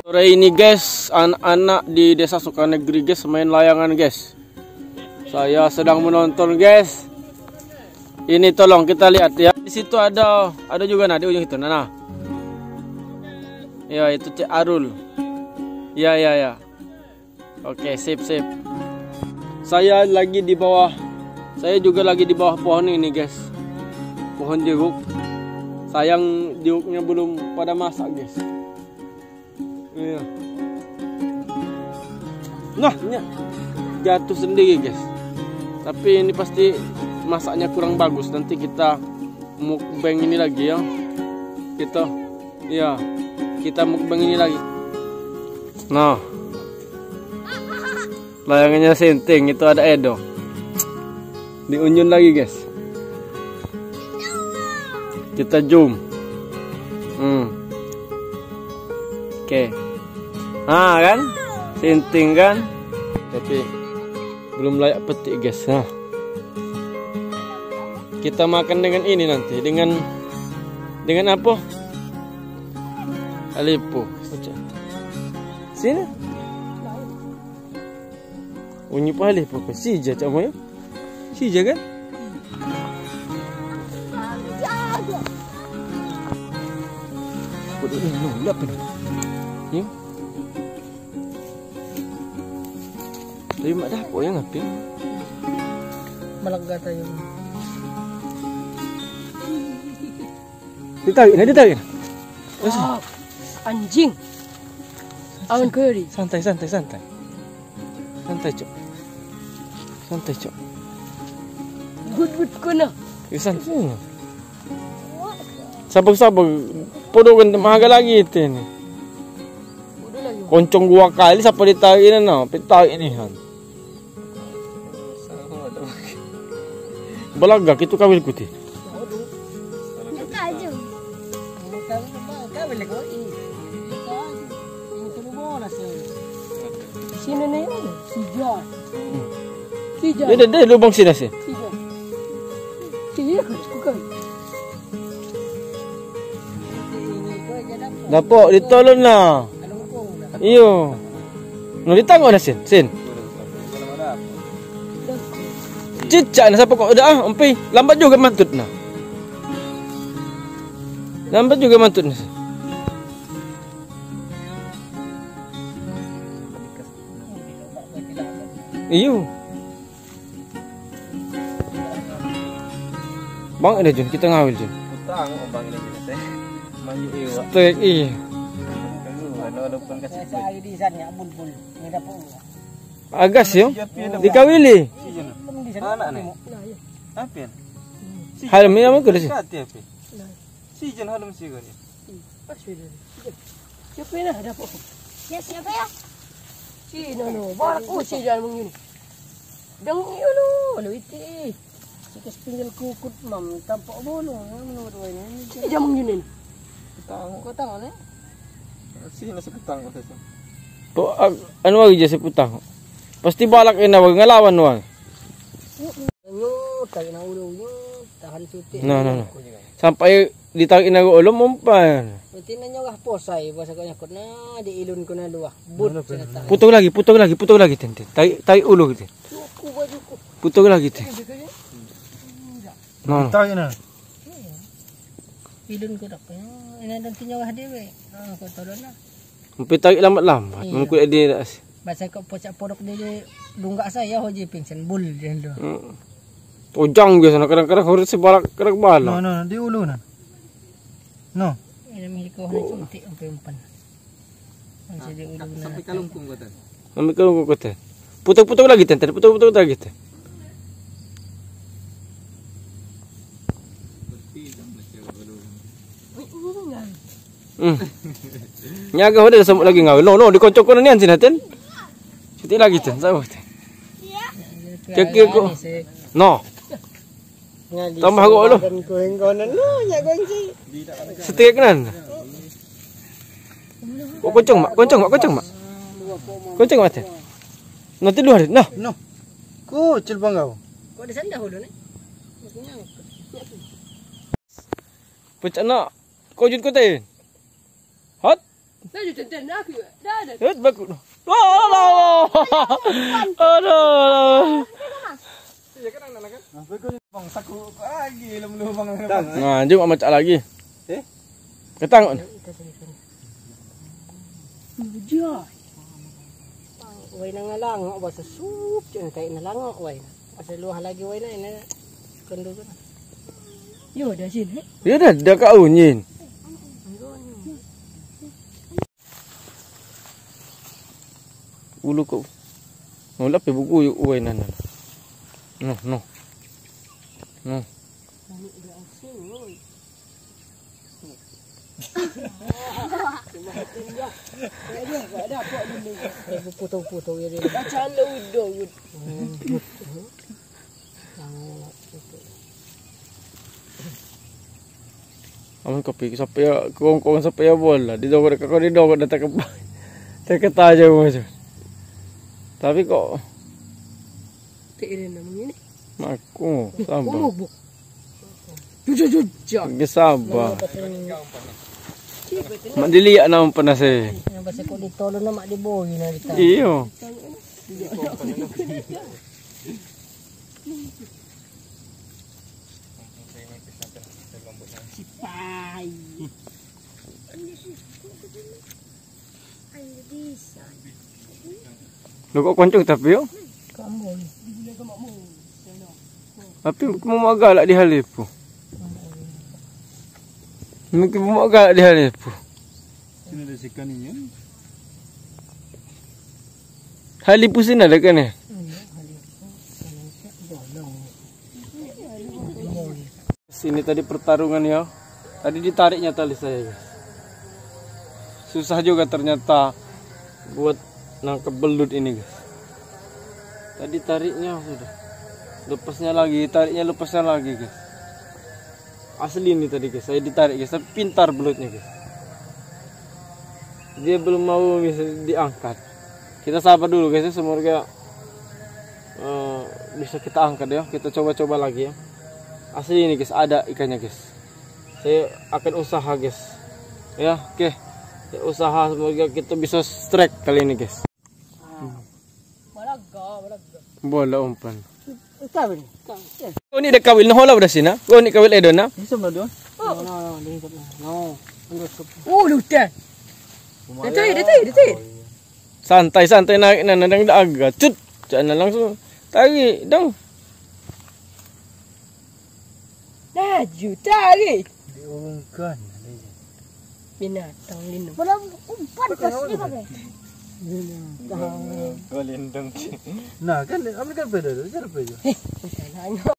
Sore ini guys, anak-anak di Desa Sukanegeri guys main layangan guys. Saya sedang menonton guys. Ini tolong kita lihat ya. Di situ ada juga nah di ujung itu. Nah. Ya itu Cik Arul. Ya. Oke, sip. Saya lagi di bawah. Saya juga lagi di bawah pohon ini guys. Pohon jeruk. Sayang jeruknya belum pada masak guys. Iya. Nah, jatuh sendiri guys. Tapi ini pasti masaknya kurang bagus. Nanti kita mukbang ini lagi ya. Kita mukbang ini lagi. Nah, layangannya senting. Itu ada Edo. Diunjun lagi guys. Kita zoom. Oke. Nah kan, senting kan, tapi belum layak petik guys. Nah, kita makan dengan ini nanti, dengan apa? Alipo. Sini. Unyi pa alipo ko. Sija cak mo yun? Sija kan? Kudu ini nolak pun. Yuk. Tapi mak dah apa yang ngapain? Malaga tayo. Ditarik. Wow, anjing. Awan kiri. Santai, Cok. Good kuna. Santai. Sabar. Podo kan mahal lagi itu ni. Koncong 2 kali siapa ditarik ni nah, ditarik ni han. Belagak itu kawil kuti. Sini na yun. Sija. Dia lubang sini sih. Sija kan. Dapat ditolong lah. Iyo. No ditangok na sin. Cicak na siapa kok udah umpi. Lambat juga mantut na. Iyo. Bang ada Jun, kita ngawil Jun. Utang bang ini teh. Manju iwa. Tek iya. Ada bukan kasih. Saya di sana bulbul. Ni dapat. Agas yo. Dikawili. Anak ni. Apa? Halam ni apa kerja? Sijan halam sih kan. Siapa ni ada apa? Ya siapa ya? Si no. Barak si jalan mengini. Dang yo lo iti. Kita pinggir kukut mam tampak bolong menurut ini. Si jalan mengini. Kau tahu ni? Sih nasi petang kau tu. Po anu lagi je seputang. Pasti balak ina wag ngalawan wag. Tarik na ulo nyo, tahan suti. No. Sampai ditarik na ulo umpan. Nanti na nyo posay, basa ko nyakot na, diilun ko na dua. But, Putok lagi tente. Tarik ulo gitu. Putok lagi tente. No. Tahu na. Ilun ko dak. Ina nanti nyo dewe. Ko tolong na. Sampai tarik lambat. Mengkut dia dah. Basa ko pocak podok dia lunggak saya hoji pingsan bul dia lo. Tojang biasa kadang-kadang harus sebalak kadang balak. No, di ulu na. No. Ina milik ko na suntik ang pempan. Ang di ulu na. Sampai kalungkung kata. Sampai kalungkung kata. Putok lagi tente. Putok lagi tente. Nyaga udah semut lagi ngawil. No, dikocok ko na niyan sinatin. Siti lagi ten, sawo ten. Kekir ko. No. Tambah ko lo. Setik kanan. Kok koncong mak. Koncong mak ten. Nanti luar. Nah. No. Kecil bang kau. Kok di sana dahulu ni? Pecah nak. Kau jut ko ten. Hot. Saya tenten aku. Dah ada. Bagus. Aduh. Aduh. Iya kan anak kan? Nah, bagus bang saku lagi lemu bang. Nah, jom macam lagi. Ketang. Bujah. Wai nang langok basa sup jangan kain langok wai. Asal luah lagi wai na ini kendo kan. Yo dah sini. Ya dah kau nyin. Ulu kau. Nolak pe buku yuk wai nan. No. Potong-potong ya dia. Bacaan dah udah. Aman kopi sampai ya kong sampai ya bola. Di dogo dah tak ketaja macam. Tapi kok tak ada namanya ni. Aku sabar. Jujur. Sabar. Mak dilihat nama panas eh. Yang pasal kau ditolong nak mak dia boy nak kita. Iyo. Cipai. Lu kok koncong tapi yo? Kamu. Tapi mau galak di halipu. Mungkin mau galak di halipu. Sini ada sikaninya. Halipu sini ada kan eh? Sini tadi pertarungan ya. Tadi ditariknya tali saya guys. Susah juga ternyata buat nangkep belut ini guys. Tadi tariknya sudah. Lepasnya lagi, tariknya lepasnya lagi guys. Asli ini tadi guys, saya ditarik guys, tapi pintar belutnya guys. Dia belum mau bisa diangkat. Kita sabar dulu guys, semoga bisa kita angkat ya. Kita coba-coba lagi ya. Asli ini guys, ada ikannya guys. Saya akan usaha guys. Ya, oke. Saya usaha semoga kita bisa strike kali ini guys. Bola umpan. Kawin. Kau ni dah kawil na hola dah sini. Kau ni kawil edon na? Bisa belum dia? No. Lutan. Detai. Santai naik na nadang agak. Cut. Jangan langsung tarik dong. Laju tarik. Diurungkan. Binatang lindung. Belum umpan ke sini pakai. Kau lindung. Nah kan, ambil kan beda tu, cara beda. Bukan hanya